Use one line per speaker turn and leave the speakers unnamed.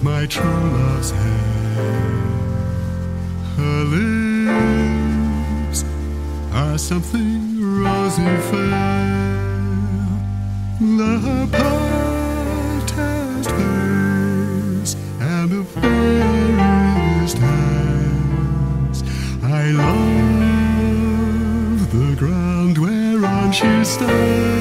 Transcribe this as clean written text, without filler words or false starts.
of my true love's hair. Her lips are something rosy fair. The partest face and the fairest hands. I love the ground whereon she stands.